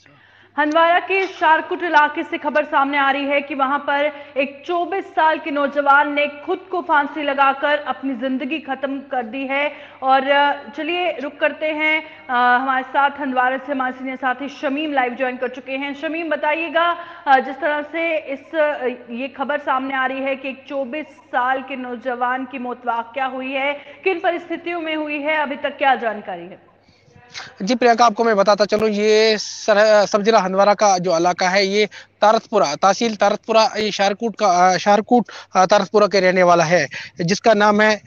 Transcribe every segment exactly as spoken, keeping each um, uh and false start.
हंदवाड़ा के शारकुट इलाके से खबर सामने आ रही है कि वहां पर एक चौबीस साल के नौजवान ने खुद को फांसी लगाकर अपनी जिंदगी खत्म कर दी है। और चलिए रुक करते हैं, आ, हमारे साथ हंदवाड़ा से हमारे सीनियर साथी शमीम लाइव ज्वाइन कर चुके हैं। शमीम, बताइएगा, जिस तरह से इस ये खबर सामने आ रही है कि एक चौबीस साल के नौजवान की मौत वाकया हुई है, किन परिस्थितियों में हुई है, अभी तक क्या जानकारी है? जी प्रियंका, आपको मैं बताता चलूं, ये सब जिला हंदवाड़ा का जो इलाका है, ये तारतपुरा तहसील तारतपुरा, ये शारकूट का शारकूट तारतपुरा के रहने वाला है, जिसका नाम है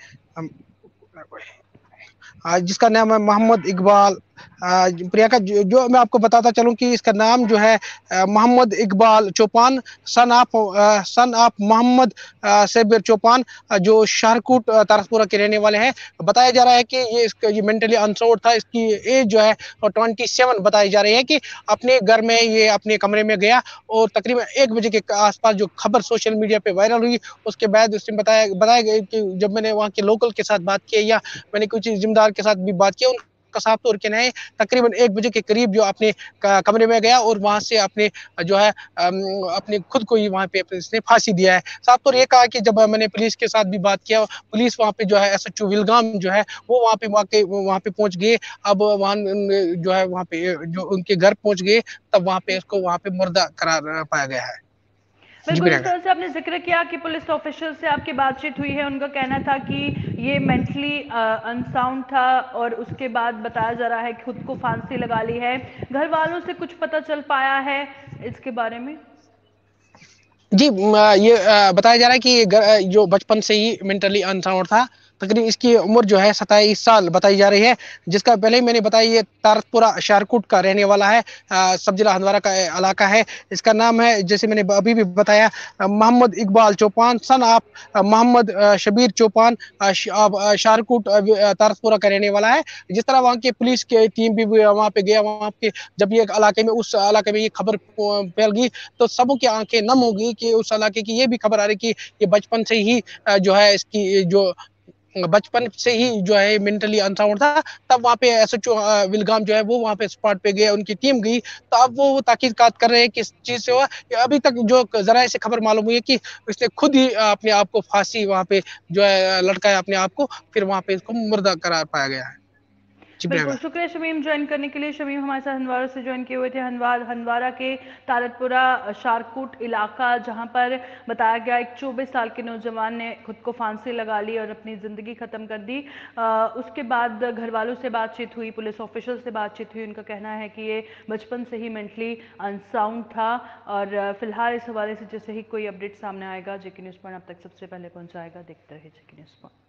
जिसका नाम है मोहम्मद इकबाल। प्रियंका, जो, जो मैं आपको बताता चलूं कि इसका नाम जो है Mohammad Iqbal Chopan, son of son of Mohammad Sabir Chopan, जो शाहरकूट तारसपुरा के रहने वाले हैं। बताया जा रहा है कि ये इसका ये मेंटली अनसाउंड था। इसकी एज जो है ट्वेंटी सेवन बताई जा रही है कि अपने घर में ये अपने कमरे में गया और तकरीबन एक बजे के आसपास जो खबर सोशल मीडिया पे वायरल हुई, उसके बाद उसने बताया बताया गया कि जब मैंने वहाँ के लोकल के साथ बात की या मैंने कुछ जिम्मेदार के साथ भी बात की, उनका साफ तौर कहना है तकरीबन एक बजे के करीब जो अपने कमरे में गया और वहां से अपने जो है अपने खुद को ही वहां पे इसने फांसी दिया है। साफ तौर ये कहा कि जब मैंने पुलिस के साथ भी बात किया, पुलिस वहां पे जो है एसएचओ विलगाम जो है वो वहां पे वहां पे पहुंच गए। अब वहां जो है वहां पे जो उनके घर पहुंच गए, तब वहां पे उसको वहां पे मुर्दा करार पाया गया है। जी बिल्कुल, जिस प्रियंका। तरह से आपने जिक्र किया कि पुलिस ऑफिशियल से आपकी बातचीत हुई है, उनका कहना था कि ये मेंटली अनसाउंड था और उसके बाद बताया जा रहा है कि खुद को फांसी लगा ली है। घर वालों से कुछ पता चल पाया है इसके बारे में? जी, ये बताया जा रहा है कि जो बचपन से ही मेंटली अनसाउंड था। तकरीबन इसकी उम्र जो है सत्ताईस साल बताई जा रही है, जिसका पहले ही मैंने बताया ये तारतपुरा शारकुट का रहने वाला है, सब जिला हंदवाड़ा का इलाका है। इसका नाम है, जैसे मैंने अभी भी बताया, मोहम्मद इकबाल चौपान, सन ऑफ मोहम्मद शबीर चौपान, शारकुट तारतपुरा का रहने वाला है। जिस तरह वहाँ की पुलिस की टीम भी वहाँ पे गया, वहाँ पे जब ये इलाके में उस इलाके में ये खबर फैल गई तो सबों की आंखें नम हो गई कि उस इलाके की ये भी खबर आ रही कि ये बचपन से ही जो है इसकी जो बचपन से ही जो है मेंटली अनसाउंड था। तब वहाँ पे एसएचओ विलगाम जो है वो वहाँ पे स्पॉट पे गए, उनकी टीम गई, तो अब वो तहकीकात कर रहे हैं किस चीज से हुआ। अभी तक जो जरा से खबर मालूम हुई है कि उसने खुद ही अपने आप को फांसी वहाँ पे जो है लटकाया अपने आप को, फिर वहाँ पे इसको मुर्दा करार पाया गया है। जी बिल्कुल, प्रियंका। शुक्रिया शमीम ज्वाइन करने के लिए। शमीम हमारे साथ हंदवाड़ा से ज्वाइन किए हुए थे। हंदवाड़ हंदवाड़ा के तारतपुरा शारकुट इलाका, जहां पर बताया गया एक चौबीस साल के नौजवान ने खुद को फांसी लगा ली और अपनी ज़िंदगी ख़त्म कर दी। आ, उसके बाद घर वालों से बातचीत हुई, पुलिस ऑफिसर से बातचीत हुई। उनका कहना है कि ये बचपन से ही मेंटली अनसाउंड था और फिलहाल इस हवाले से जैसे ही कोई अपडेट सामने आएगा जेके न्यूज़ पॉइंट अब तक सबसे पहले पहुँचाएगा। देखते रहिए जेके न्यूज़ पॉइंट।